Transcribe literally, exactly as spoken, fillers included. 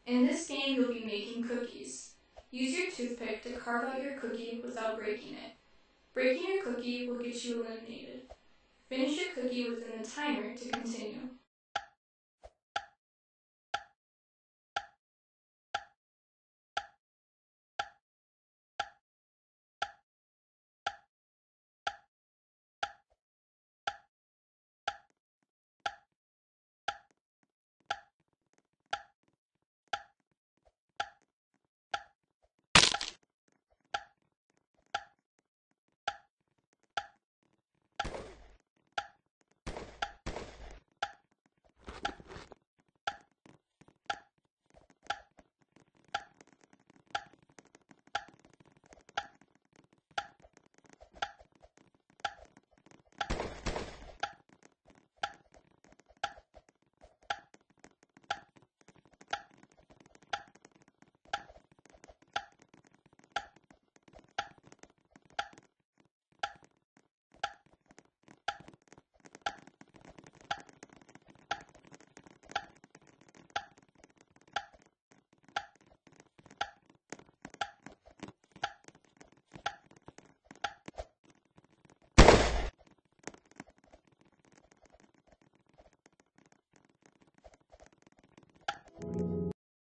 In this game, you'll be making cookies. Use your toothpick to carve out your cookie without breaking it. Breaking your cookie will get you eliminated. Finish your cookie within the timer to continue.